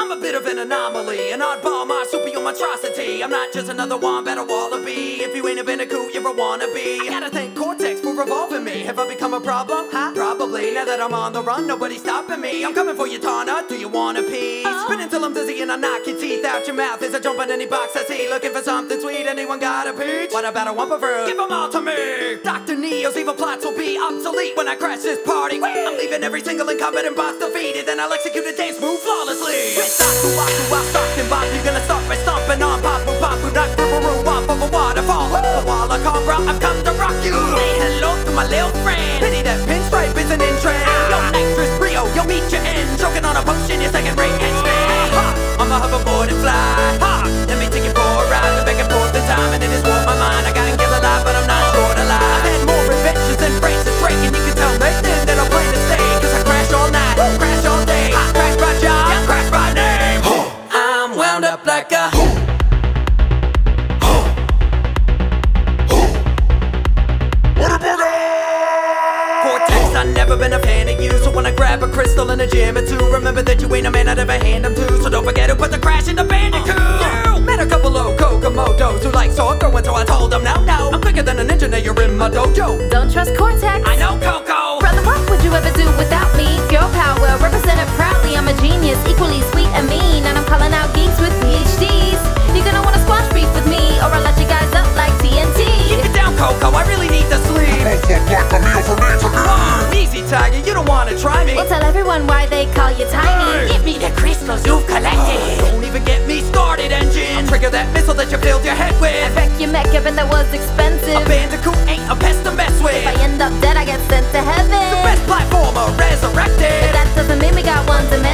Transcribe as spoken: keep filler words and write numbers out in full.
I'm a bit of an anomaly, an oddball marsupial monstrosity. I'm not just another wombat or wallaby. If you ain't a bandicoot, you're a wannabe. I gotta thank Cortex for revolving me. Have I become a problem? Huh? Probably. Now that I'm on the run, nobody's stopping me. I'm coming for you, Tana. Do you want a piece? Oh. Spin until I'm dizzy and I knock your teeth out your mouth as I jump in any box I see. Looking for something sweet, anyone got a peach? What about a wumpa fruit? Give them all to me! Doctor Neo's evil plots will be obsolete when I crash this party. Whee! I'm leaving every single incumbent boss defeated, then I'll execute a dance move flawlessly. With Daku Waku, I'll start and bop. You're gonna start by stomping on Papu Papu, knock Roo off of a waterfall. A wall of Cobra, I've come to rock you. Say hello to my little friend. Pity that pinstripe isn't in trend. Yo, nitrous Rio, you'll meet your end. Choking on a potion, you're second rate henchman. Ha! I'm a hoverboard and fly. Ha! Let me take you for a ride. We're back and forth the time, and it has warped my mind. I gotta kill a lot, but I'm not sure to lie. I've had more adventures than brains to Drake, and you can tell Nathan that I plan to stay. Cause I crash all night, Woo! Crash all day. I crash my job, yeah, crash my name. I'm wound up like a Cortex, I've never been a fan of you. So when I grab a crystal in a gym or two, remember that you ain't a man I'd ever hand them to. So don't forget to put the crash in the bandicoot. uh, Met a couple of Kokomodos who like sword throwing, so I told them no, no, I'm quicker than a ninja, now you're in my dojo. Don't trust Cortex. I know Coco. Brother, what would you ever do without me? Girl power, represented proudly. I'm a genius, equally sweet and mean, and I'm calling out geeks with P H Ds. You're gonna wanna squash beef with me, or I'll let you guys up like T N T. Keep it down, Coco, I really need to sleep. Oh, easy, Tiger, you don't wanna try me. We'll tell everyone why they call you tiny. Give me the crystals you've collected. Don't even get me started, engine. I'll trigger that missile that you filled your head with. I wreck your mech, given that was expensive. A bandicoot ain't a pest to mess with. If I end up dead, I get sent to heaven. The best platformer resurrected. But that doesn't mean we got one to